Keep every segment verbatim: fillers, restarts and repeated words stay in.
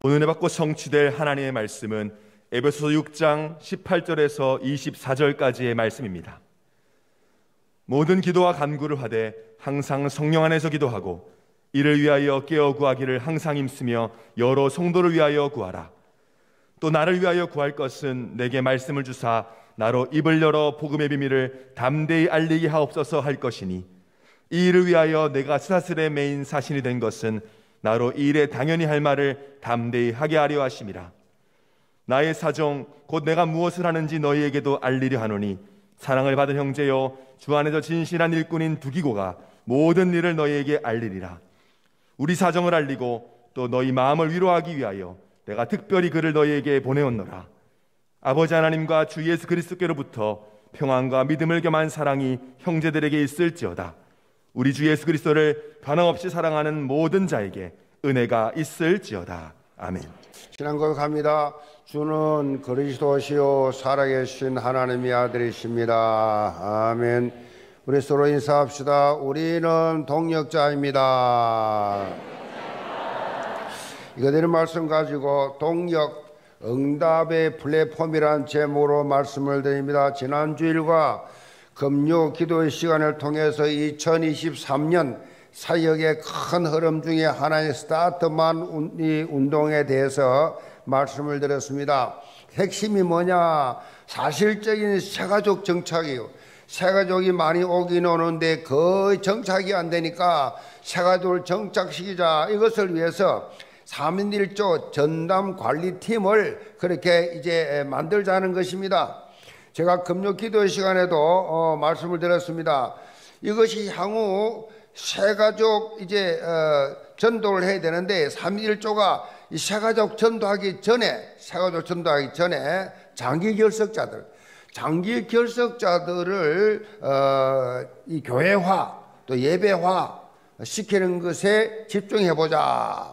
오늘 은혜 받고 성취될 하나님의 말씀은 에베소서 육 장 십팔 절에서 이십사 절까지의 말씀입니다. 모든 기도와 간구를 하되 항상 성령 안에서 기도하고 이를 위하여 깨어 구하기를 항상 힘쓰며 여러 성도를 위하여 구하라. 또 나를 위하여 구할 것은 내게 말씀을 주사 나로 입을 열어 복음의 비밀을 담대히 알리게 하옵소서 할 것이니, 이 일을 위하여 내가 스사슬에 매인 사신이 된 것은 나로 이 일에 당연히 할 말을 담대히 하게 하려 하심이라. 나의 사정 곧 내가 무엇을 하는지 너희에게도 알리려 하노니, 사랑을 받은 형제여 주 안에서 진실한 일꾼인 두기고가 모든 일을 너희에게 알리리라. 우리 사정을 알리고 또 너희 마음을 위로하기 위하여 내가 특별히 그를 너희에게 보내었노라. 아버지 하나님과 주 예수 그리스도께로부터 평안과 믿음을 겸한 사랑이 형제들에게 있을지어다. 우리 주 예수 그리스도를 변함없이 사랑하는 모든 자에게 은혜가 있을지어다. 아멘. 신앙 고백합니다. 주는 그리스도시요 살아계신 하나님의 아들이십니다. 아멘. 우리 서로 인사합시다. 우리는 동역자입니다. 이거대로 말씀 가지고 동역 응답의 플랫폼이란 제목으로 말씀을 드립니다. 지난 주일과 금요 기도의 시간을 통해서 이천이십삼 년 사역의 큰 흐름 중에 하나의 스타트만 운동에 대해서 말씀을 드렸습니다. 핵심이 뭐냐? 사실적인 새가족 정착이요. 새가족이 많이 오긴 오는데 거의 정착이 안 되니까 새가족을 정착시키자. 이것을 위해서 삼인일조 전담관리팀을 그렇게 이제 만들자는 것입니다. 제가 금요 기도 시간에도 어, 말씀을 드렸습니다. 이것이 향후 새가족 이제 어, 전도를 해야 되는데 삼일조가 이 새가족 전도하기 전에 새가족 전도하기 전에 장기 결석자들, 장기 결석자들을 어, 이 교회화 또 예배화 시키는 것에 집중해 보자.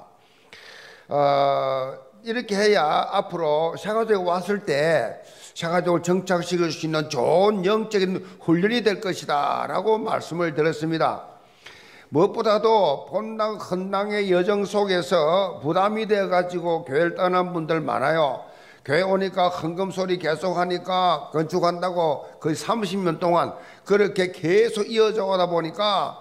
어, 이렇게 해야 앞으로 새가족이 왔을 때 새가족을 정착시킬 수 있는 좋은 영적인 훈련이 될 것이다 라고 말씀을 드렸습니다. 무엇보다도 본당 헌당의 여정 속에서 부담이 되어가지고 교회를 떠난 분들 많아요. 교회 오니까 헌금 소리 계속 하니까 건축한다고 거의 삼십 년 동안 그렇게 계속 이어져 오다 보니까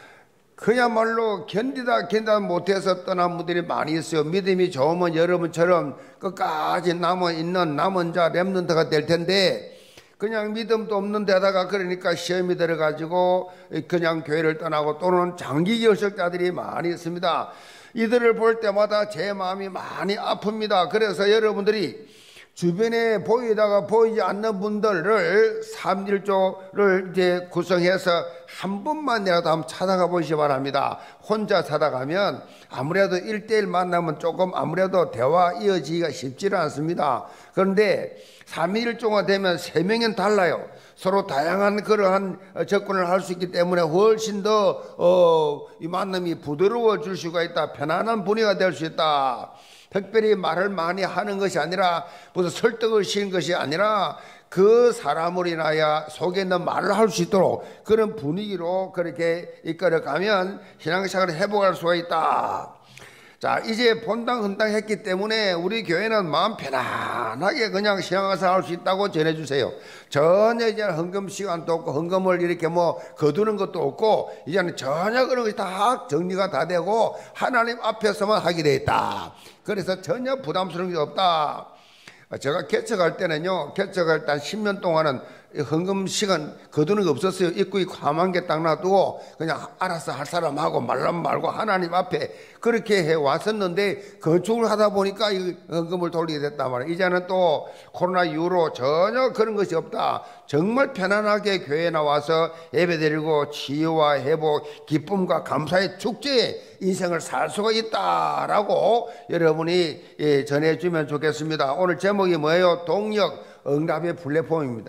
그야말로 견디다 견디다 못해서 떠난 분들이 많이 있어요. 믿음이 좋으면 여러분처럼 끝까지 남아있는 남은 자 렘넌트가 될 텐데, 그냥 믿음도 없는 데다가 그러니까 시험이 들어가지고 그냥 교회를 떠나고 또는 장기 결석자들이 많이 있습니다. 이들을 볼 때마다 제 마음이 많이 아픕니다. 그래서 여러분들이 주변에 보이다가 보이지 않는 분들을 삼일조를 이제 구성해서 한 번만이라도 한번 찾아가 보시기 바랍니다. 혼자 찾아가면 아무래도 일대일 만나면 조금 아무래도 대화 이어지기가 쉽지는 않습니다. 그런데 삼일조가 되면 세 명은 달라요. 서로 다양한 그러한 접근을 할 수 있기 때문에 훨씬 더 어, 이 만남이 부드러워질 수가 있다. 편안한 분위기가 될 수 있다. 특별히 말을 많이 하는 것이 아니라 무슨 설득을 시키는 것이 아니라 그 사람을 인하여 속에 있는 말을 할 수 있도록 그런 분위기로 그렇게 이끌어가면 신앙생활을 회복할 수가 있다. 자, 이제 본당 헌당 했기 때문에 우리 교회는 마음 편안하게 그냥 신앙생활 할 수 있다고 전해주세요. 전혀 이제 헌금 시간도 없고 헌금을 이렇게 뭐 거두는 것도 없고 이제는 전혀 그런 것이 다 정리가 다 되고 하나님 앞에서만 하게 돼 있다. 그래서 전혀 부담스러운 게 없다. 제가 개척할 때는요, 개척할 때 한 십 년 동안은 헌금 시간 거두는 게 없었어요. 입구에 과만 개 딱 놔두고 그냥 알아서 할 사람하고 말라면 말고 하나님 앞에 그렇게 해 왔었는데 건축을 하다 보니까 이 헌금을 돌리게 됐단 말이에요. 이제는 또 코로나 이후로 전혀 그런 것이 없다. 정말 편안하게 교회에 나와서 예배드리고 치유와 회복, 기쁨과 감사의 축제에 인생을 살 수가 있다라고 여러분이 전해주면 좋겠습니다. 오늘 제목이 뭐예요? 동역 응답의 플랫폼입니다.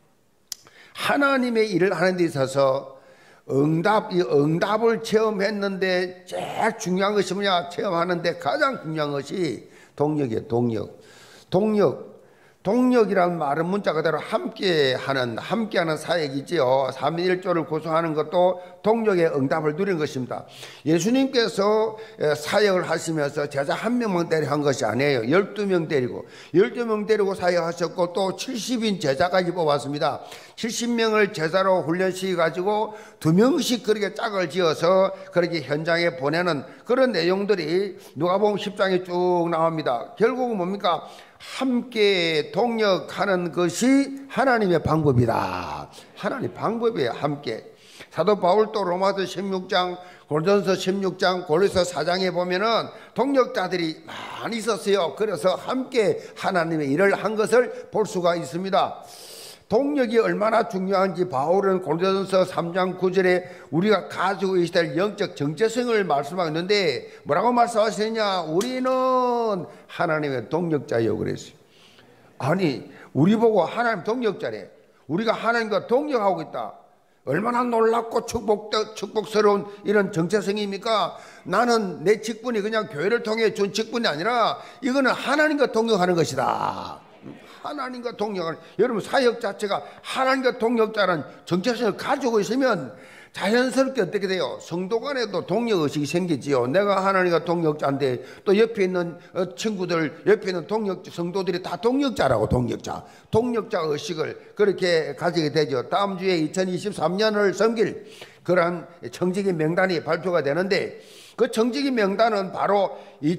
하나님의 일을 하는 데 있어서 응답, 이 응답을 체험했는데 제일 중요한 것이 뭐냐? 체험하는데 가장 중요한 것이 동역이에요. 동역. 동역. 동력이란 말은 문자 그대로 함께하는 함께하는 사역이지요. 삼위일조를 구성하는 것도 동력의 응답을 누린 것입니다. 예수님께서 사역을 하시면서 제자 한 명만 데리고 한 것이 아니에요. 열두 명 데리고 열두 명 데리고 사역하셨고 또 칠십인 제자까지 뽑았습니다. 칠십 명을 제자로 훈련시켜 가지고 두 명씩 그렇게 짝을 지어서 그렇게 현장에 보내는 그런 내용들이 누가복음 십 장에 쭉 나옵니다. 결국은 뭡니까? 함께 동력하는 것이 하나님의 방법이다. 하나님 방법이에요. 함께. 사도 바울도 로마서 십육 장, 고린도서 십육 장, 고린도서 사 장에 보면은 동력자들이 많이 있었어요. 그래서 함께 하나님의 일을 한 것을 볼 수가 있습니다. 동력이 얼마나 중요한지 바울은 고린도서 삼 장 구 절에 우리가 가지고 있어야 될 영적 정체성을 말씀하고 있는데 뭐라고 말씀하시느냐? 우리는 하나님의 동력자요 그랬어요. 아니 우리 보고 하나님 동력자래. 우리가 하나님과 동력하고 있다. 얼마나 놀랍고 축복, 축복스러운 이런 정체성입니까? 나는 내 직분이 그냥 교회를 통해 준 직분이 아니라 이거는 하나님과 동력하는 것이다. 하나님과 동력하는, 여러분 사역 자체가 하나님과 동력자라는 정체성을 가지고 있으면 자연스럽게 어떻게 돼요? 성도 간에도 동력의식이 생기지요. 내가 하나님과 동력자인데 또 옆에 있는 친구들, 옆에 있는 동력, 성도들이 다 동력자라고, 동력자. 동력자 의식을 그렇게 가지게 되죠. 다음 주에 이천이십삼 년을 섬길 그러한 청지기 명단이 발표가 되는데 그 청지기 명단은 바로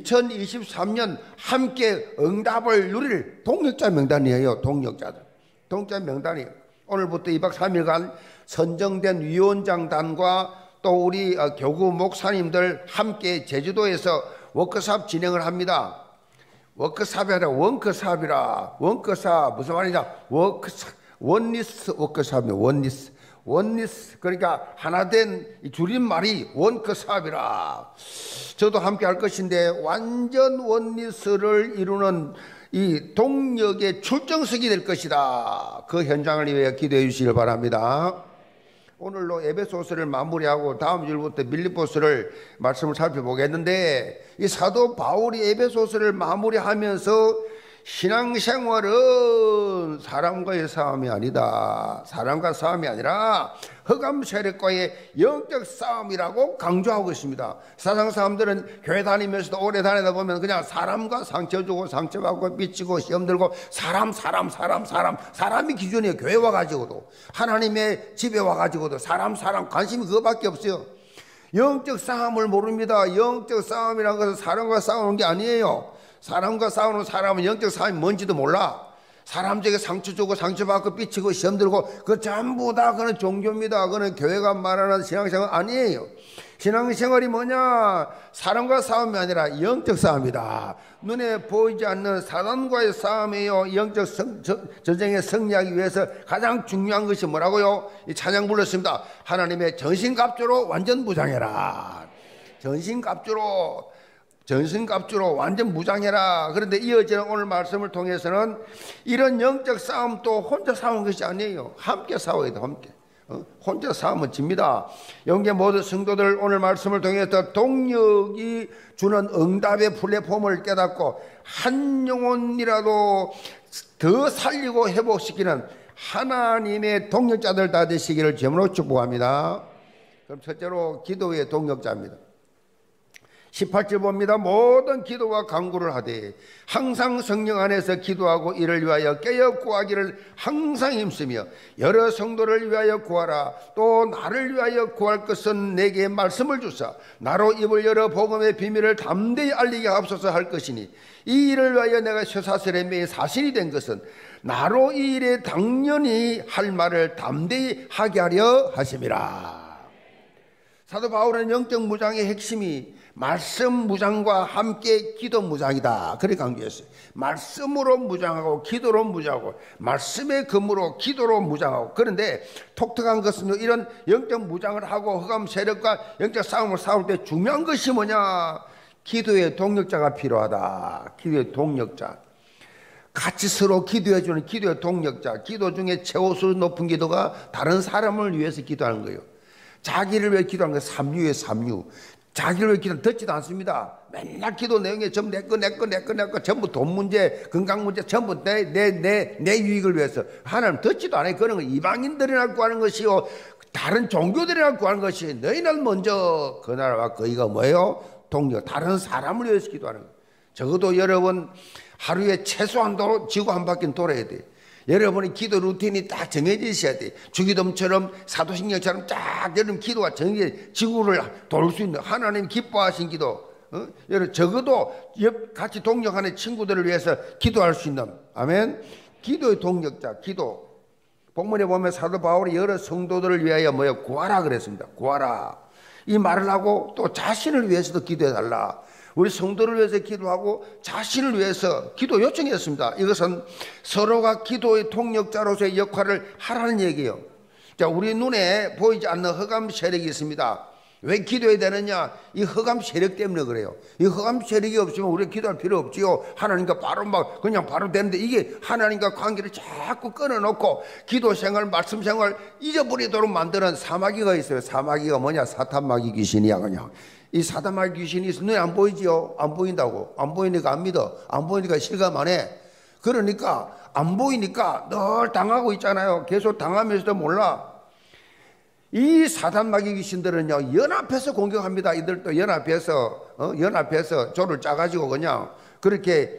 이천이십삼 년 함께 응답을 누릴 동력자 명단이에요. 동력자들. 동력자 명단이 오늘부터 이 박 삼 일간 선정된 위원장단과 또 우리 교구 목사님들 함께 제주도에서 워크숍 진행을 합니다. 워크숍이 아니라 원크숍이라. 원크숍 무슨 말이냐? 워크숍, 원리스 워크숍이에요. 원리스. 원리스, 그러니까 하나된 줄임말이 원크숍이라. 저도 함께 할 것인데 완전 원리스를 이루는 이 동력의 출정석이 될 것이다. 그 현장을 위해 기도해 주시길 바랍니다. 오늘로 에베소서를 마무리하고 다음 주부터 빌립보서를 말씀을 살펴보겠는데 이 사도 바울이 에베소서를 마무리하면서 신앙생활은 사람과의 싸움이 아니다. 사람과 싸움이 아니라 흑암 세력과의 영적 싸움이라고 강조하고 있습니다. 세상 사람들은 교회 다니면서도 오래 다니다 보면 그냥 사람과 상처 주고 상처받고 삐치고 시험 들고 사람 사람 사람 사람 사람이 기준이에요. 교회 와가지고도 하나님의 집에 와가지고도 사람 사람 관심이 그거밖에 없어요. 영적 싸움을 모릅니다. 영적 싸움이라는 것은 사람과 싸우는 게 아니에요. 사람과 싸우는 사람은 영적 싸움이 뭔지도 몰라. 사람에게 상처 주고 상처받고 삐치고 시험 들고 그 전부 다 그건 종교입니다. 그건 교회가 말하는 신앙생활 아니에요. 신앙생활이 뭐냐? 사람과 싸움이 아니라 영적 싸움이다. 눈에 보이지 않는 사단과의 싸움이에요. 영적 성, 저, 전쟁에 승리하기 위해서 가장 중요한 것이 뭐라고요? 이 찬양 불렀습니다. 하나님의 전신갑주로 완전 무장해라. 전신갑주로 전신갑주로 완전 무장해라. 그런데 이어지는 오늘 말씀을 통해서는 이런 영적 싸움도 혼자 싸우는 것이 아니에요. 함께 싸워야 돼. 함께. 어? 혼자 싸우면 집니다. 영계 모든 성도들 오늘 말씀을 통해서 동력이 주는 응답의 플랫폼을 깨닫고 한 영혼이라도 더 살리고 회복시키는 하나님의 동력자들 다 되시기를 제물로 축복합니다. 그럼 첫째로 기도의 동력자입니다. 십팔 절 봅니다. 모든 기도와 간구를 하되 항상 성령 안에서 기도하고 이를 위하여 깨어 구하기를 항상 힘쓰며 여러 성도를 위하여 구하라. 또 나를 위하여 구할 것은 내게 말씀을 주사 나로 입을 열어 복음의 비밀을 담대히 알리게 하옵소서 할 것이니 이 일을 위하여 내가 쇠사슬에 매인 사신이 된 것은 나로 이 일에 당연히 할 말을 담대히 하게 하려 하심이라. 사도 바울은 영적 무장의 핵심이 말씀 무장과 함께 기도 무장이다. 그렇게 강조했어요. 말씀으로 무장하고 기도로 무장하고 말씀의 검으로 기도로 무장하고. 그런데 독특한 것은 이런 영적 무장을 하고 흑암 세력과 영적 싸움을 싸울 때 중요한 것이 뭐냐? 기도의 동력자가 필요하다. 기도의 동력자. 같이 서로 기도해주는 기도의 동력자. 기도 중에 최우수 높은 기도가 다른 사람을 위해서 기도하는 거예요. 자기를 위해 기도하는 게 삼류의 삼류. 자기를 위해 기도는 듣지도 않습니다. 맨날 기도 내용에 전부 내 거, 내 거, 내 거, 내 거, 전부 돈 문제, 건강 문제, 전부 내, 내, 내, 내 유익을 위해서. 하나님 듣지도 않아요. 그런 거 이방인들이나 구하는 것이요, 다른 종교들이나 구하는 것이, 너희는 먼저 그 나라와 거기가 뭐예요? 동력, 다른 사람을 위해서 기도하는 거예요. 적어도 여러분 하루에 최소한도 지구 한 바퀴는 돌아야 돼. 여러분의 기도 루틴이 딱 정해져 있어야 돼. 주기도처럼 사도신경처럼 쫙 여러분 기도가 정해져 지구를 돌 수 있는 하나님 기뻐하신 기도. 어? 여러분 적어도 옆 같이 동력하는 친구들을 위해서 기도할 수 있는, 아멘. 기도의 동력자, 기도. 본문에 보면 사도 바울이 여러 성도들을 위하여 뭐요? 구하라 그랬습니다. 구하라. 이 말을 하고 또 자신을 위해서도 기도해달라. 우리 성도를 위해서 기도하고 자신을 위해서 기도 요청했습니다. 이것은 서로가 기도의 동력자로서의 역할을 하라는 얘기예요. 자, 우리 눈에 보이지 않는 흑암 세력이 있습니다. 왜 기도해야 되느냐? 이 흑암 세력 때문에 그래요. 이 흑암 세력이 없으면 우리가 기도할 필요 없지요. 하나님과 바로 막 그냥 바로 되는데, 이게 하나님과 관계를 자꾸 끊어놓고 기도 생활, 말씀 생활 잊어버리도록 만드는 사마귀가 있어요. 사마귀가 뭐냐? 사탄마귀 귀신이야. 그냥 이 사탄마귀 귀신이 있어. 눈에 안 보이지요? 안 보인다고. 안 보이니까 안 믿어. 안 보이니까 실감 안 해. 그러니까 안 보이니까 늘 당하고 있잖아요. 계속 당하면서도 몰라. 이 사탄마귀 귀신들은요, 연합해서 공격합니다. 이들도 연합해서, 어? 연합해서 조를 짜가지고 그냥 그렇게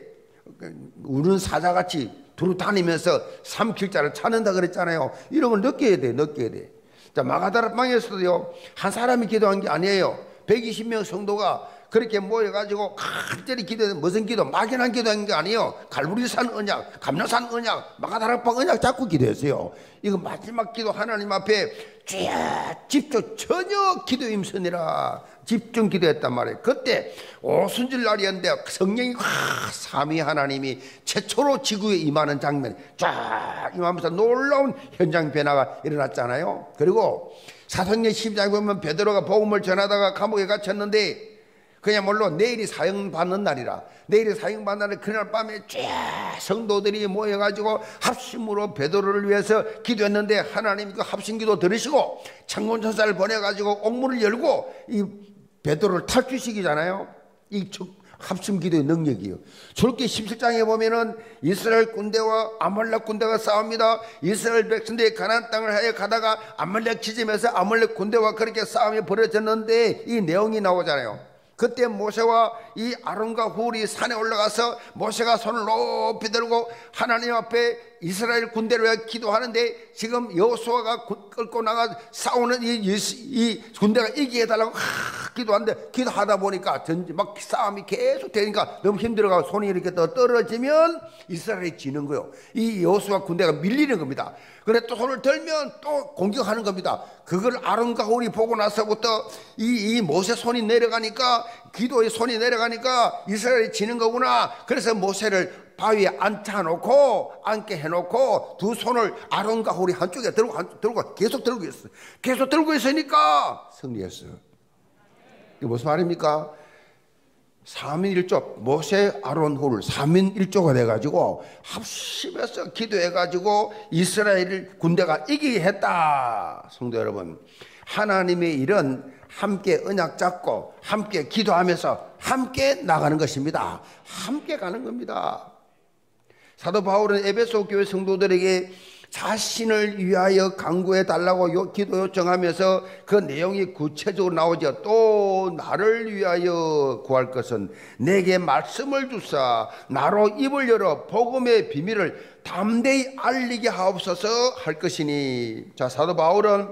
우는 사자같이 두루 다니면서 삼킬 자를 찾는다 그랬잖아요. 이런 걸 느껴야 돼, 느껴야 돼. 자, 마가다락방에서도요, 한 사람이 기도한 게 아니에요. 백이십 명 성도가 그렇게 모여가지고 간절히 기도해. 무슨 기도? 막연한 기도한 게 아니에요. 갈보리산 언약, 감람산 언약, 마가다락방 언약 잡고 기도했어요. 이거 마지막 기도 하나님 앞에 쥐어 집중, 전혀 기도 임선이라 집중 기도했단 말이에요. 그때 오순절 날이었는데 성령이 확, 삼위 하나님이 최초로 지구에 임하는 장면이 쫙 임하면서 놀라운 현장 변화가 일어났잖아요. 그리고 사도행전 십이 장에 보면 베드로가 복음을 전하다가 감옥에 갇혔는데, 그야말로 내일이 사형받는 날이라, 내일이 사형받는 날, 그날 밤에 쫙 성도들이 모여가지고 합심으로 베드로를 위해서 기도했는데, 하나님 그 합심기도 들으시고 창곤천사를 보내가지고 옥문을 열고 이 베드로를 탈출시키잖아요. 이 합심기도의 능력이요. 출애굽기 십칠 장에 보면은 이스라엘 군대와 아말렉 군대가 싸웁니다. 이스라엘 백성들이 가나안 땅을 하여 가다가 아말렉 지점에서 아말렉 군대와 그렇게 싸움이 벌어졌는데, 이 내용이 나오잖아요. 그때 모세와 이 아론과 훌이 산에 올라가서 모세가 손을 높이 들고 하나님 앞에 이스라엘 군대를 위해 기도하는데, 지금 여호수아가 끌고 나가 싸우는 이, 이, 이 군대가 이기게 해달라고 하, 기도하는데, 기도하다 보니까 전지 막 싸움이 계속 되니까 너무 힘들어가고 손이 이렇게 더 떨어지면 이스라엘이 지는 거예요. 이 여호수아 군대가 밀리는 겁니다. 그래 또 손을 들면 또 공격하는 겁니다. 그걸 아론과 훌이 보고 나서부터 이, 이 모세 손이 내려가니까, 기도의 손이 내려가니까 이스라엘이 지는 거구나. 그래서 모세를 바위에 앉혀놓고, 앉게 해놓고 두 손을 아론과 훌이 한쪽에 들고, 한쪽 들고 계속 들고 있어요. 계속 들고 있으니까 승리했어요. 이게 무슨 말입니까? 삼인일조, 모세, 아론, 훌 삼인일조가 돼가지고 합심해서 기도해가지고 이스라엘 군대가 이기게 했다. 성도 여러분, 하나님의 일은 함께 언약 잡고 함께 기도하면서 함께 나가는 것입니다. 함께 가는 겁니다. 사도 바울은 에베소 교회 성도들에게 자신을 위하여 간구해 달라고 기도 요청하면서 그 내용이 구체적으로 나오죠. 또 나를 위하여 구할 것은 내게 말씀을 주사 나로 입을 열어 복음의 비밀을 담대히 알리게 하옵소서 할 것이니. 자, 사도 바울은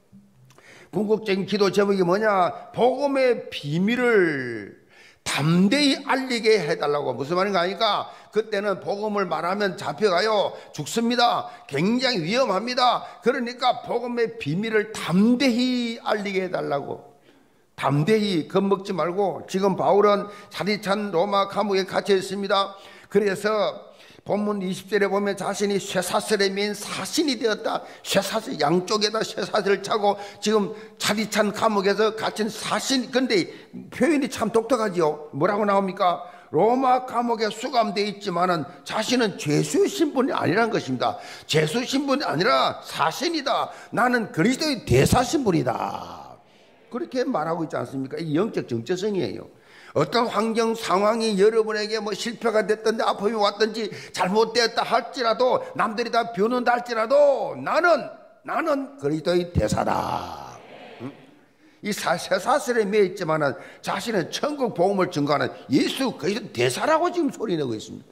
궁극적인 기도 제목이 뭐냐? 복음의 비밀을 담대히 알리게 해달라고. 무슨 말인가 하니까, 그때는 복음을 말하면 잡혀가요, 죽습니다. 굉장히 위험합니다. 그러니까 복음의 비밀을 담대히 알리게 해달라고. 담대히 겁먹지 말고. 지금 바울은 사디찬 로마 감옥에 갇혀 있습니다. 그래서 본문 이십 절에 보면 자신이 쇠사슬에 맨 사신이 되었다. 쇠사슬 양쪽에다 쇠사슬을 차고 지금 차디찬 감옥에서 갇힌 사신. 근데 표현이 참 독특하지요. 뭐라고 나옵니까? 로마 감옥에 수감되어 있지만은 자신은 죄수의 신분이 아니라는 것입니다. 죄수 신분이 아니라 사신이다. 나는 그리스도의 대사 신분이다. 그렇게 말하고 있지 않습니까? 이 영적 정체성이에요. 어떤 환경 상황이 여러분에게 뭐 실패가 됐든지 아픔이 왔든지 잘못되었다 할지라도 남들이 다 비웃는다 할지라도 나는 나는 그리스도의 대사다. 응? 이 쇠사슬에 매여 있지만은 자신은 천국 복음을 증거하는 예수 그리스도 대사라고 지금 소리내고 있습니다.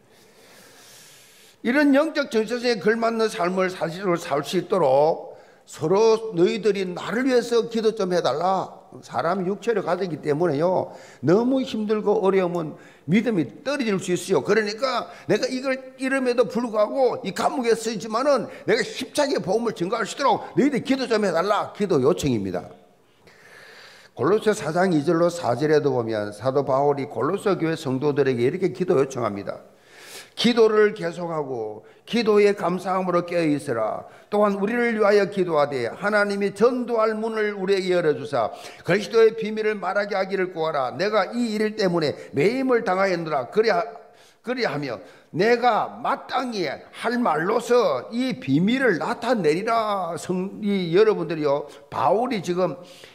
이런 영적 정체성에 걸맞는 삶을 사실로 살 수 있도록 서로 너희들이 나를 위해서 기도 좀 해달라. 사람 육체를 가졌기 때문에요, 너무 힘들고 어려우면 믿음이 떨어질 수 있어요. 그러니까 내가 이걸 이름에도 불구하고 이 감옥에 쓰지만은 내가 힘차게 복음을 증거할 수 있도록 너희들 기도 좀 해달라. 기도 요청입니다. 골로새 사 장 이 절로 사 절에도 보면 사도 바울이 골로새 교회 성도들에게 이렇게 기도 요청합니다. 기도를 계속하고 기도의 감사함으로 깨어있으라. 또한 우리를 위하여 기도하되 하나님이 전도할 문을 우리에게 열어주사 그리스도의 비밀을 말하게 하기를 구하라. 내가 이 일 때문에 매임을 당하였노라. 그래야, 그래야하며 내가 마땅히 할 말로서 이 비밀을 나타내리라. 성, 이 여러분들이요, 바울이 지금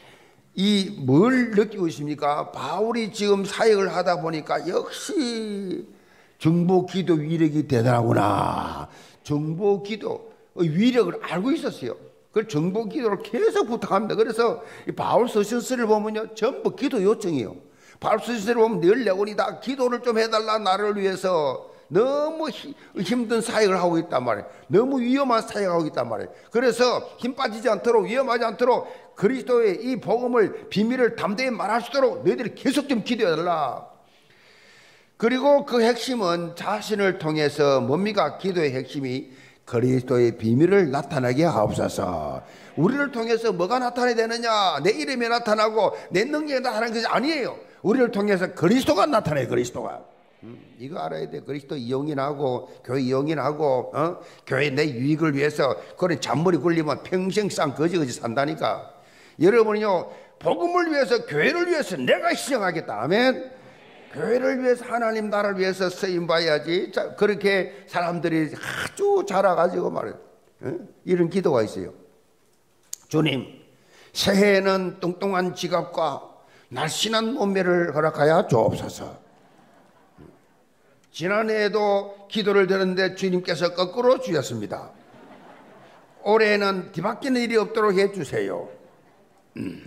이 뭘 느끼고 있습니까? 바울이 지금 사역을 하다 보니까 역시 중보기도 위력이 대단하구나. 중보기도 위력을 알고 있었어요. 그 중보기도를 계속 부탁합니다. 그래서 이 바울 서신서를 보면요, 전부 기도 요청이에요. 바울 서신서를 보면 늘 내원이 다 기도를 좀 해달라. 나를 위해서 너무 히, 힘든 사역을 하고 있단 말이에요. 너무 위험한 사역을 하고 있단 말이에요. 그래서 힘 빠지지 않도록, 위험하지 않도록 그리스도의 이 복음을 비밀을 담대히 말할 수 있도록 너희들이 계속 좀 기도해달라. 그리고 그 핵심은 자신을 통해서 뭡니까? 기도의 핵심이 그리스도의 비밀을 나타나게 하옵소서. 우리를 통해서 뭐가 나타나야 되느냐? 내 이름이 나타나고 내 능력이 나타나는 것이 아니에요. 우리를 통해서 그리스도가 나타나요. 그리스도가. 음, 이거 알아야 돼. 그리스도 이용인하고 교회 이용인하고 어? 교회 내 유익을 위해서 그런 잔머리 굴리면 평생 쌍 거지거지 산다니까. 여러분요, 복음을 위해서, 교회를 위해서 내가 희생하겠다. 아멘. 교회를 위해서, 하나님 나라를 위해서 쓰임 봐야지. 자, 그렇게 사람들이 아주 자라가지고 말이에요. 어? 이런 기도가 있어요. 주님, 새해에는 뚱뚱한 지갑과 날씬한 몸매를 허락하여 주옵소서. 지난해에도 기도를 드렸는데 주님께서 거꾸로 주셨습니다. 올해는 뒤바뀌는 일이 없도록 해주세요. 음.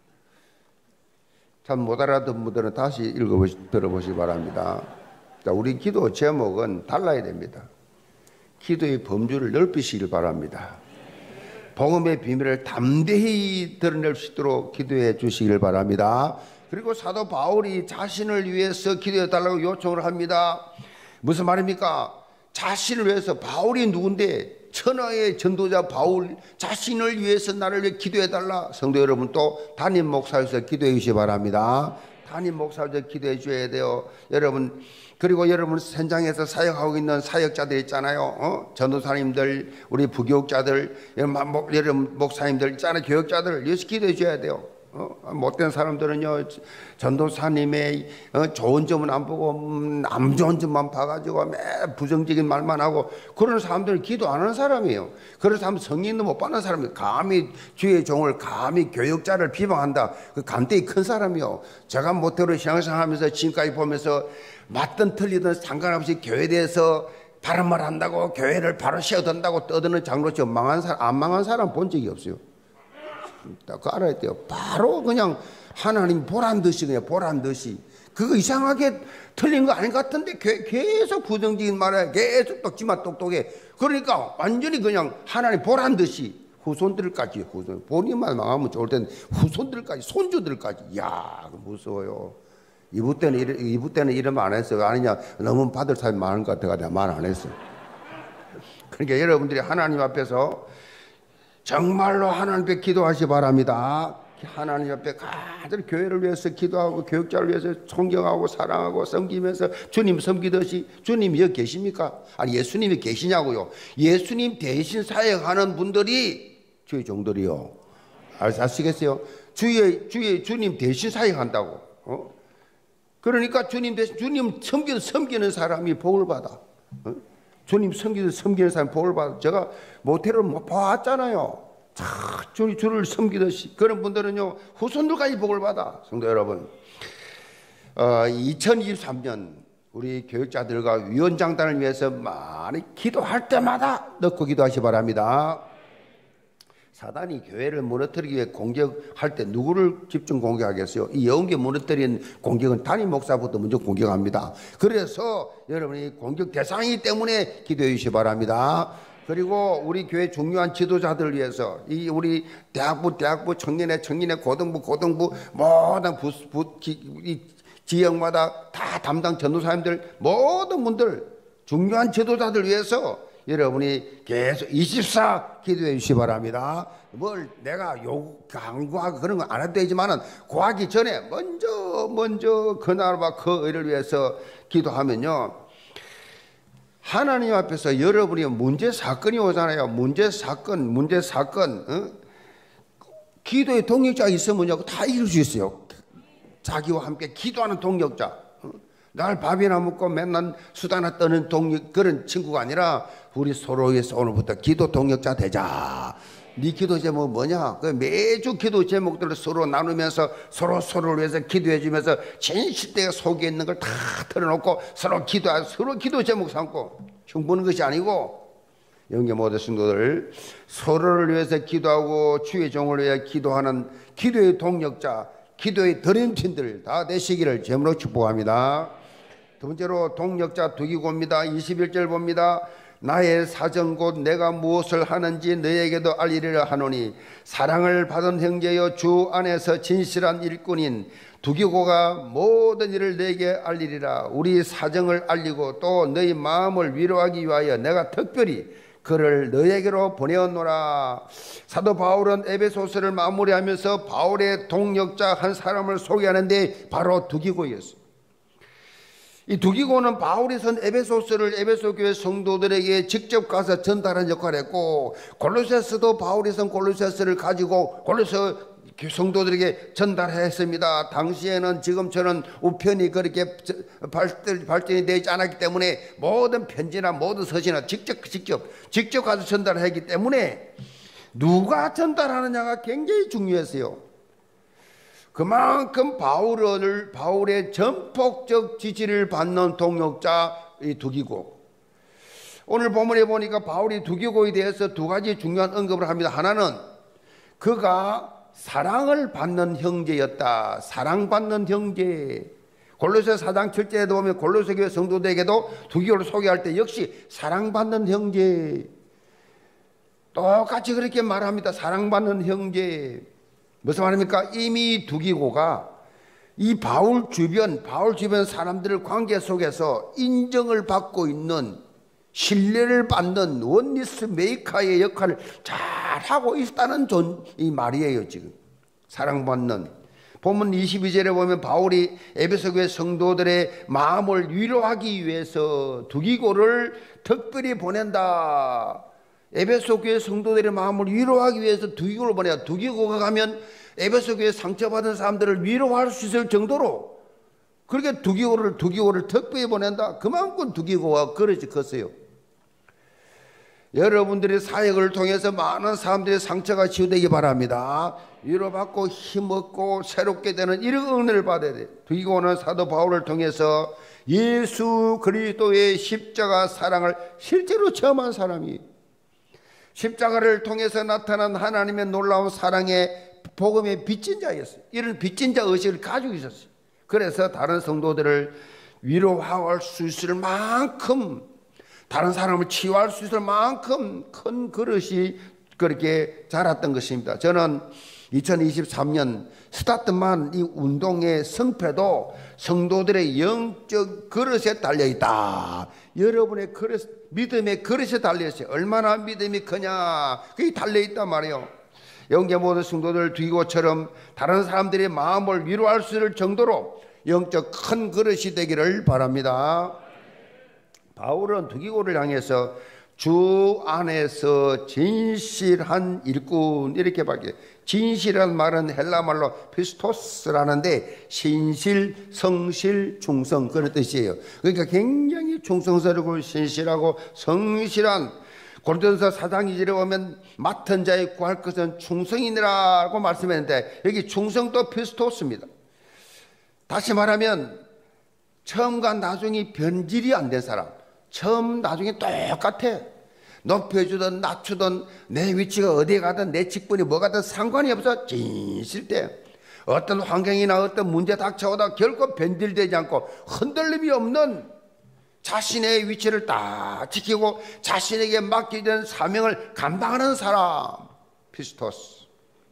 참 못 알아듣는 분들은 다시 읽어보시, 들어보시기 바랍니다. 자, 우리 기도 제목은 달라야 됩니다. 기도의 범주를 넓히시길 바랍니다. 복음의 비밀을 담대히 드러낼 수 있도록 기도해 주시길 바랍니다. 그리고 사도 바울이 자신을 위해서 기도해 달라고 요청을 합니다. 무슨 말입니까? 자신을 위해서. 바울이 누군데? 천하의 전도자 바울 자신을 위해서 나를 위해 기도해 달라. 성도 여러분, 또 담임 목사에서 기도해 주시기 바랍니다. 담임 목사에서 기도해 줘야 돼요. 여러분, 그리고 여러분 현장에서 사역하고 있는 사역자들 있잖아요. 어? 전도사님들, 우리 부교육자들, 여러분 목사님들 있잖아요. 교육자들 위해서 기도해 줘야 돼요. 어? 못된 사람들은요, 전도사님의 어, 좋은 점은 안 보고 음, 안 좋은 점만 봐가지고 매 부정적인 말만 하고, 그런 사람들은 기도 안 하는 사람이에요. 그런 사람은 성인도 못 받는 사람이에요. 감히 주의 종을, 감히 교육자를 비방한다. 그 간대히 큰 사람이요. 제가 모태로 신앙생활하면서 지금까지 보면서 맞든 틀리든 상관없이 교회에 대해서 바른 말 한다고, 교회를 바로 세워둔다고 떠드는 장로처럼 망한 사람, 안 망한 사람 본 적이 없어요. 그 알아야 돼요. 바로 그냥 하나님 보란 듯이, 그냥 보란 듯이. 그거 이상하게 틀린 거 아닌 것 같은데 계속 부정적인 말에 계속 똑지만 똑똑해. 그러니까 완전히 그냥 하나님 보란 듯이 후손들까지, 후손, 본인만 망하면 좋을 텐데 후손들까지, 손주들까지. 이야, 무서워요. 이부 때는 이러, 이부 때는 이러면 안 했어요. 아니냐, 너무 받을 사람이 많은 것 같아가 내가 말 안 했어요. 그러니까 여러분들이 하나님 앞에서 정말로 하나님 앞에 기도하시기 바랍니다. 하나님 앞에 가득 교회를 위해서 기도하고 교육자를 위해서 존경하고 사랑하고 섬기면서 주님 섬기듯이. 주님이 여기 계십니까? 아니, 예수님이 계시냐고요. 예수님 대신 사역하는 분들이 주의 종들이요. 아시겠어요? 주의, 주의 주님 대신 사역한다고. 어? 그러니까 주님 대신, 주님 섬기는, 섬기는 사람이 복을 받아. 어? 주님 섬기는, 섬기는 사람이 복을 받아. 제가 모텔을 못 봤잖아요. 줄, 줄을 섬기듯이 그런 분들은요 후손들까지 복을 받아. 성도 여러분, 어, 이천이십삼 년 우리 교육자들과 위원장단을 위해서 많이 기도할 때마다 넣고 기도하시 바랍니다. 사단이 교회를 무너뜨리기 위해 공격할 때 누구를 집중 공격하겠어요? 이 영계 무너뜨린 공격은 담임 목사부터 먼저 공격합니다. 그래서 여러분이 공격 대상이기 때문에 기도해 주시기 바랍니다. 그리고 우리 교회 중요한 지도자들을 위해서 이 우리 대학부, 대학부, 청년회, 청년회, 고등부, 고등부 모든 부, 부, 기, 이 지역마다 다 담당 전도사님들 모든 분들 중요한 지도자들 위해서 여러분이 계속 이십사 기도해 주시기 바랍니다. 뭘 내가 요 강구하고 그런 거 안 해도 되지만은 구하기 전에 먼저 먼저 그 나라와 그 의를 위해서 기도하면요, 하나님 앞에서 여러분이 문제 사건이 오잖아요. 문제 사건, 문제 사건, 어? 기도의 동력자가 있으면요 다 이룰 수 있어요. 자기와 함께 기도하는 동력자. 날 밥이나 먹고 맨날 수다나 떠는 동력, 그런 친구가 아니라 우리 서로 위해서 오늘부터 기도 동력자 되자. 네 기도 제목 뭐냐? 그 매주 기도 제목들을 서로 나누면서 서로 서로를 위해서 기도해 주면서 진실되게 속에 있는 걸 다 털어놓고 서로 기도하고 서로 기도 제목 삼고 흉보는 것이 아니고, 영계 모든 성도들 서로를 위해서 기도하고 주의 종을 위해 기도하는 기도의 동력자, 기도의 드림팀들 다 되시기를 제물로 축복합니다. 두 번째로 동력자 두기고입니다. 이십일 절 봅니다. 나의 사정 곧 내가 무엇을 하는지 너에게도 알리리라 하노니 사랑을 받은 형제여 주 안에서 진실한 일꾼인 두기고가 모든 일을 너에게 알리리라. 우리 사정을 알리고 또 너희 마음을 위로하기 위하여 내가 특별히 그를 너에게로 보내었노라. 사도 바울은 에베소서를 마무리하면서 바울의 동력자 한 사람을 소개하는데 바로 두기고였어요. 이 두기고는 바울이 쓴 에베소서를 에베소 교회 성도들에게 직접 가서 전달한 역할을 했고, 골로새서도 바울이 쓴 골로새서를 가지고 골로새 성도들에게 전달했습니다. 당시에는 지금처럼 우편이 그렇게 발전이 되지 않았기 때문에 모든 편지나 모든 서신을 직접 직접 직접 가서 전달했기 때문에 누가 전달하느냐가 굉장히 중요했어요. 그만큼 바울을, 바울의 전폭적 지지를 받는 동력자 이 두기고. 오늘 본문에 보니까 바울이 두기고에 대해서 두 가지 중요한 언급을 합니다. 하나는 그가 사랑을 받는 형제였다. 사랑받는 형제. 골로새 사 장 칠 절에도 보면 골로새 교회 성도들에게도 두기고를 소개할 때 역시 사랑받는 형제. 똑같이 그렇게 말합니다. 사랑받는 형제. 무슨 말입니까? 이미 두기고가 이 바울 주변, 바울 주변 사람들의 관계 속에서 인정을 받고 있는, 신뢰를 받는 원리스 메이커의 역할을 잘 하고 있다는 존, 이 말이에요, 지금. 사랑받는. 본문 이십이 절에 보면 바울이 에베소 교회 성도들의 마음을 위로하기 위해서 두기고를 특별히 보낸다. 에베소 교회 성도들의 마음을 위로하기 위해서 두기고를 보내요. 두기고가 가면 에베소 교회 상처받은 사람들을 위로할 수 있을 정도로 그렇게 두기고를 두기고를 특별히 보낸다. 그만큼 두기고가 그릇이 컸어요. 여러분들의 사역을 통해서 많은 사람들의 상처가 치유되기 바랍니다. 위로받고 힘없고 새롭게 되는 이런 은혜를 받아야 돼요. 두기고는 사도 바울을 통해서 예수 그리스도의 십자가 사랑을 실제로 체험한 사람이에요. 십자가를 통해서 나타난 하나님의 놀라운 사랑의 복음의 빚진 자였어요. 이런 빚진 자 의식을 가지고 있었어요. 그래서 다른 성도들을 위로할 수 있을 만큼, 다른 사람을 치유할 수 있을 만큼 큰 그릇이 그렇게 자랐던 것입니다. 저는 이천이십삼 년 스타트만 이 운동의 성패도 성도들의 영적 그릇에 달려있다. 여러분의 그릇, 믿음의 그릇에 달려있어요. 얼마나 믿음이 크냐, 그게 달려있단 말이에요. 영계 모든 성도들 두기고처럼 다른 사람들의 마음을 위로할 수 있을 정도로 영적 큰 그릇이 되기를 바랍니다. 바울은 두기고를 향해서 주 안에서 진실한 일꾼, 이렇게 밝혀요. 진실이라는 말은 헬라 말로 피스토스라는데 신실, 성실, 충성, 그런 뜻이에요. 그러니까 굉장히 충성스럽고 신실하고 성실한 고린도전서 사 장 이 절에 보면 맡은 자의 구할 것은 충성이니라고 말씀했는데 여기 충성도 피스토스입니다. 다시 말하면 처음과 나중이 변질이 안 된 사람, 처음 나중에 똑같아. 높여주든 낮추든 내 위치가 어디에 가든 내 직분이 뭐가든 상관이 없어. 진실대 어떤 환경이나 어떤 문제 닥쳐오다 결코 변질되지 않고 흔들림이 없는 자신의 위치를 딱 지키고 자신에게 맡기된 사명을 감당하는 사람, 피스토스.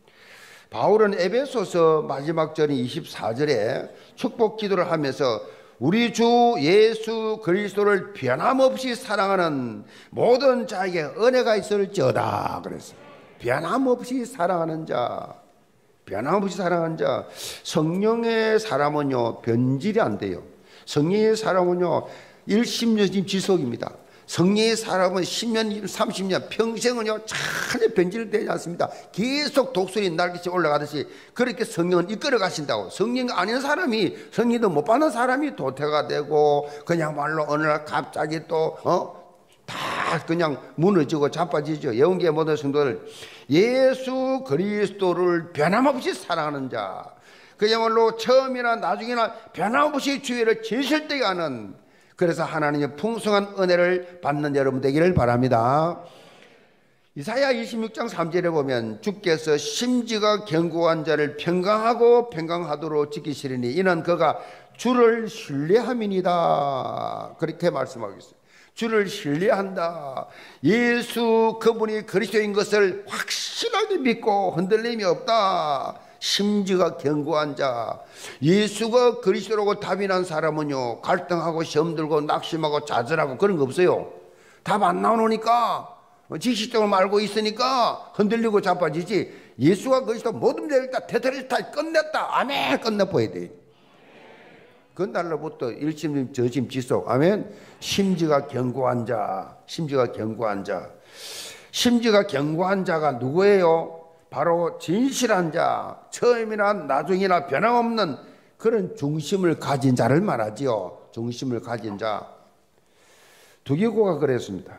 바울은 에베소서 마지막 절인 이십사 절에 축복 기도를 하면서 우리 주 예수 그리스도를 변함없이 사랑하는 모든 자에게 은혜가 있을지어다 그랬어요. 변함없이 사랑하는 자, 변함없이 사랑하는 자. 성령의 사람은요 변질이 안 돼요. 성령의 사람은요 일심여심 지속입니다. 성령의 사람은 십 년, 삼십 년, 평생은요 전혀 변질되지 않습니다. 계속 독수리 날개치 올라가듯이 그렇게 성령은 이끌어 가신다고. 성령 아닌 사람이, 성령도 못 받는 사람이 도태가 되고 그냥 말로 어느 날 갑자기 또 어? 다 그냥 무너지고 자빠지죠. 예언계 모든 성도들, 예수 그리스도를 변함없이 사랑하는 자, 그야말로 처음이나 나중이나 변함없이 주의를 제실되게 하는, 그래서 하나님의 풍성한 은혜를 받는 여러분 되기를 바랍니다. 이사야 이십육 장 삼 절에 보면 주께서 심지가 견고한 자를 평강하고 평강하도록 지키시리니 이는 그가 주를 신뢰함이니이다. 그렇게 말씀하고 있어요. 주를 신뢰한다. 예수 그분이 그리스도인 것을 확실하게 믿고 흔들림이 없다. 심지가 견고한 자, 예수가 그리스도라고 답이 난 사람은요 갈등하고 시험 들고 낙심하고 좌절하고 그런 거 없어요. 답 안 나오니까 지식적으로 알고 있으니까 흔들리고 자빠지지. 예수가 그리스도 모든 문제를 다 테트리스타 끝냈다. 아멘. 끝내버려야 돼. 그 날로부터 일심 저심 지속. 아멘. 심지가 견고한 자, 심지가 견고한 자. 심지가 견고한 자가 누구예요? 바로 진실한 자, 처음이나 나중이나 변함없는 그런 중심을 가진 자를 말하지요. 중심을 가진 자. 두기고가 그랬습니다.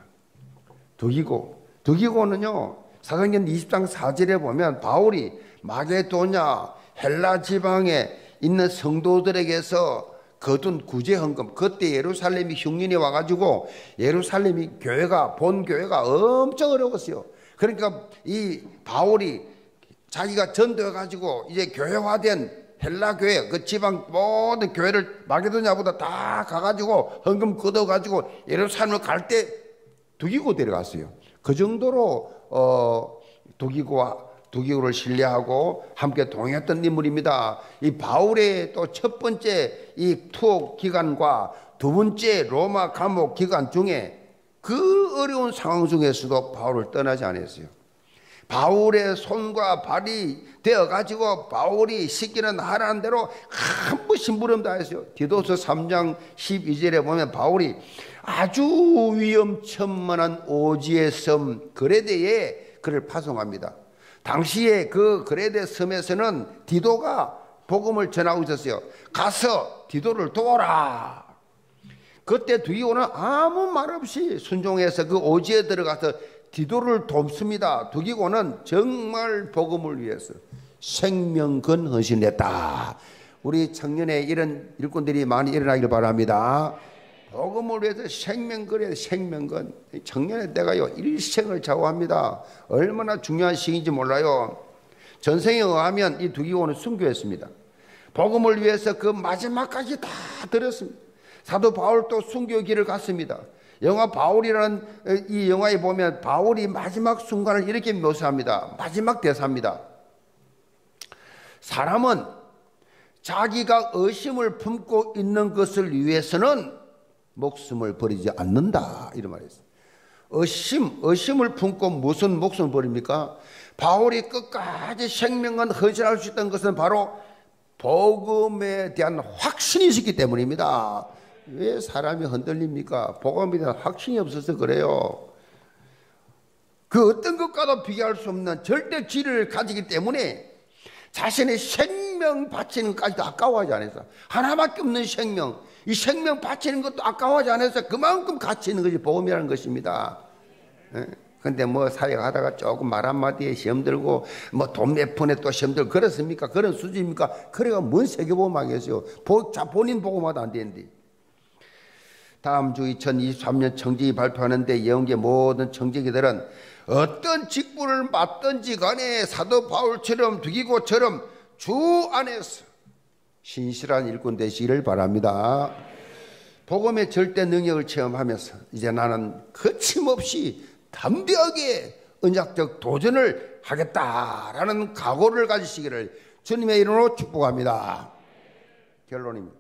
두기고. 두기고는요 사도행전 이십 장 사 절에 보면 바울이 마게도냐 헬라 지방에 있는 성도들에게서 거둔 구제 헌금, 그때 예루살렘이 흉년이 와가지고 예루살렘이 교회가 본 교회가 엄청 어려웠어요. 그러니까 이 바울이 자기가 전도해가지고 이제 교회화된 헬라 교회, 그 지방 모든 교회를 마게도냐보다 다 가가지고 헌금 걷어가지고 예루살렘을 갈 때 두기고 데려갔어요. 그 정도로 어, 두기고와 두기고를 신뢰하고 함께 동행했던 인물입니다. 이 바울의 또 첫 번째 이 투옥 기간과 두 번째 로마 감옥 기간 중에 그 어려운 상황 중에서도 바울을 떠나지 않았어요. 바울의 손과 발이 되어가지고 바울이 시키는 하라는 대로 한 번 심부름 다 했어요. 디도서 삼 장 십이 절에 보면 바울이 아주 위험천만한 오지의 섬 그레데에 그를 파송합니다. 당시에 그 그레데 섬에서는 디도가 복음을 전하고 있었어요. 가서 디도를 도와라. 그때 두기고는 아무 말 없이 순종해서 그 오지에 들어가서 디도를 돕습니다. 두기고는 정말 복음을 위해서 생명건 헌신했다. 우리 청년에 이런 일꾼들이 많이 일어나길 바랍니다. 복음을 위해서 생명건에 생명건. 청년의 때가요 일생을 좌우합니다. 얼마나 중요한 시기인지 몰라요. 전생에 의하면 이 두기고는 순교했습니다. 복음을 위해서 그 마지막까지 다 들었습니다. 사도 바울도 순교길을 갔습니다. 영화 바울이라는 이 영화에 보면 바울이 마지막 순간을 이렇게 묘사합니다. 마지막 대사입니다. 사람은 자기가 의심을 품고 있는 것을 위해서는 목숨을 버리지 않는다. 이런 말이었어요. 의심, 의심을 품고 무슨 목숨을 버립니까? 바울이 끝까지 생명은 헌신할 수 있던 것은 바로 복음에 대한 확신이 있었기 때문입니다. 왜 사람이 흔들립니까? 복음에 대한 확신이 없어서 그래요. 그 어떤 것과도 비교할 수 없는 절대 지혜를 가지기 때문에 자신의 생명 바치는 것까지도 아까워하지 않았어. 하나밖에 없는 생명, 이 생명 바치는 것도 아까워하지 않아서 그만큼 가치 있는 것이 복음이라는 것입니다. 예? 근데 뭐 사역하다가 조금 말 한마디에 시험 들고 뭐 돈 몇 푼에 또 시험 들고 그렇습니까? 그런 수준입니까? 그래가 뭔 세계보험 하겠어요? 자, 본인 보고마다 안 되는데. 다음 주 이천이십삼 년 청직이 발표하는데 예언계 모든 청직이들은 어떤 직분을 맡든지 간에 사도 바울처럼 두기고처럼 주 안에서 신실한 일꾼 되시기를 바랍니다. 복음의 절대 능력을 체험하면서 이제 나는 거침없이 담대하게 언약적 도전을 하겠다라는 각오를 가지시기를 주님의 이름으로 축복합니다. 결론입니다.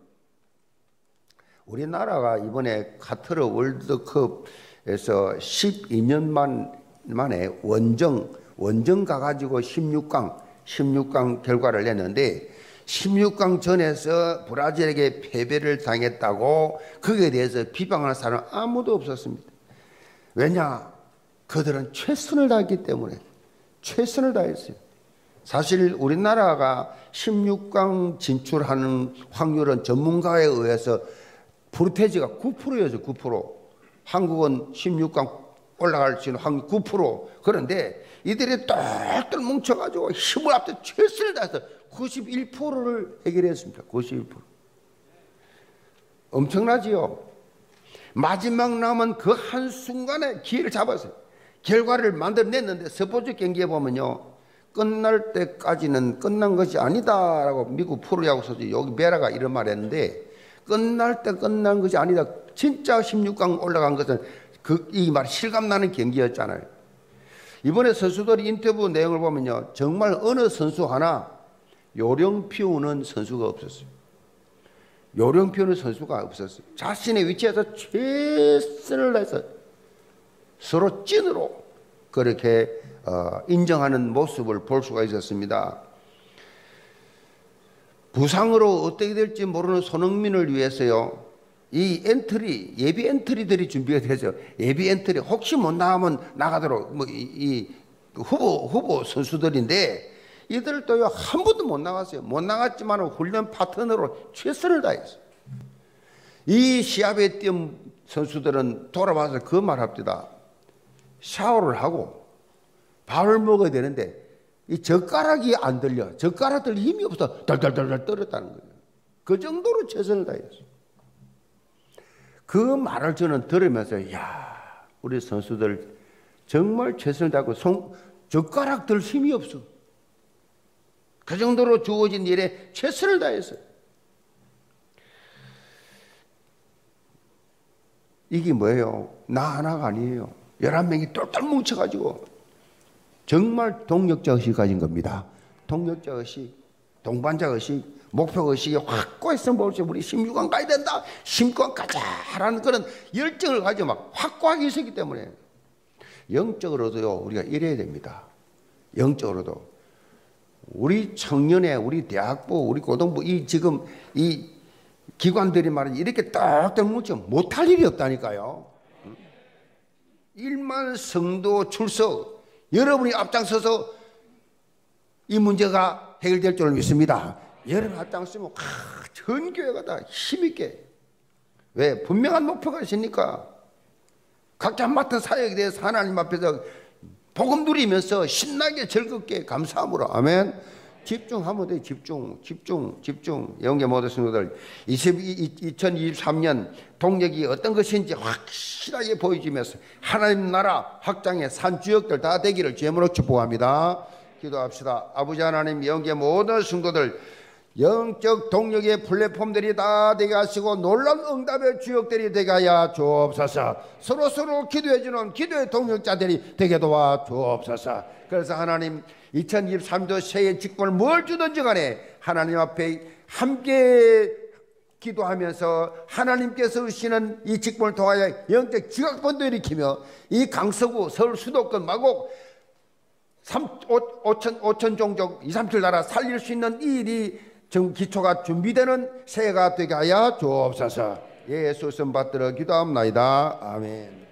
우리나라가 이번에 카타르 월드컵에서 십이 년 만, 만에 원정, 원정 가가지고 십육 강, 십육 강 결과를 냈는데 십육 강 전에서 브라질에게 패배를 당했다고 거기에 대해서 비방하는 사람은 아무도 없었습니다. 왜냐? 그들은 최선을 다했기 때문에 최선을 다했어요. 사실 우리나라가 십육 강 진출하는 확률은 전문가에 의해서 프로테지가 구 퍼센트였어요. 구 퍼센트. 한국은 십육 강 올라갈 수 있는 확률 구 퍼센트. 그런데 이들이 똘똘 뭉쳐가지고 힘을 합쳐 최선을 다해서 구십일 퍼센트를 해결했습니다. 구십일 퍼센트. 엄청나지요? 마지막 남은 그 한순간에 기회를 잡았어요. 결과를 만들어냈는데 스포츠 경기에 보면요, 끝날 때까지는 끝난 것이 아니다라고 미국 프로야구 선수 여기 베라가 이런 말 했는데, 끝날 때 끝난 것이 아니다. 진짜 십육 강 올라간 것은 그 이 말 실감나는 경기였잖아요. 이번에 선수들 인터뷰 내용을 보면요, 정말 어느 선수 하나 요령 피우는 선수가 없었어요. 요령 피우는 선수가 없었어요. 자신의 위치에서 최선을 다해서 서로 찐으로 그렇게 어, 인정하는 모습을 볼 수가 있었습니다. 부상으로 어떻게 될지 모르는 손흥민을 위해서요, 이 엔트리, 예비 엔트리들이 준비가 되죠. 예비 엔트리, 혹시 못 나가면 나가도록, 뭐, 이, 이 후보, 후보 선수들인데, 이들도요, 한 번도 못 나갔어요. 못 나갔지만 훈련 파트너로 최선을 다했어요. 이 시합에 뛴 선수들은 돌아와서 그 말 합니다. 샤워를 하고 밥을 먹어야 되는데 이 젓가락이 안 들려. 젓가락 들 힘이 없어 덜덜덜덜 떨었다는 거예요. 그 정도로 최선을 다했어요. 그 말을 저는 들으면서 야, 우리 선수들 정말 최선을 다하고 손, 젓가락 들 힘이 없어. 그 정도로 주어진 일에 최선을 다했어요. 이게 뭐예요? 나 하나가 아니에요. 열한 명이 똘똘 뭉쳐가지고 정말 동력자 의식을 가진 겁니다. 동력자 의식, 동반자 의식, 목표 의식이 확고했으면 볼수 우리 십육 강 가야 된다, 십육 강 가자라는 그런 열정을 가지고 막 확고하게 있었기 때문에 영적으로도요, 우리가 이래야 됩니다. 영적으로도 우리 청년회, 우리 대학부, 우리 고등부, 이 지금 이 기관들이 말이지 이렇게 똘똘 뭉쳐 못할 일이 없다니까요. 일만 성도 출석, 여러분이 앞장서서 이 문제가 해결될 줄 믿습니다. 여러분 앞장서면 전 교회가 다 힘있게, 왜? 분명한 목표가 있으니까 각자 맡은 사역에 대해서 하나님 앞에서 복음 누리면서 신나게 즐겁게 감사함으로, 아멘. 집중하면 돼. 집중, 집중, 집중. 영계 모든 성도들, 이천이십삼 년 동력이 어떤 것인지 확실하게 보여주면서 하나님 나라 확장의 산주역들 다 되기를 주님으로 축복합니다. 기도합시다. 아버지 하나님, 영계 모든 성도들 영적 동력의 플랫폼들이 다 되게 하시고 놀라운 응답의 주역들이 되게 하여 주옵소서. 서로 서로 기도해주는 기도의 동력자들이 되게 도와 주옵소서. 그래서 하나님, 이천이십삼 년도 새해 직분을 뭘 주든지 간에 하나님 앞에 함께 기도하면서 하나님께서 주시는 이 직분을 통하여 영적 지각본도 일으키며 이 강서구, 서울 수도권, 마곡 오천 종족 이삼칠 나라 살릴 수 있는 이 일이 정 기초가 준비되는 새해가 되게 하여 주옵소서. 예수 씀 받들어 기도합나이다. 아멘.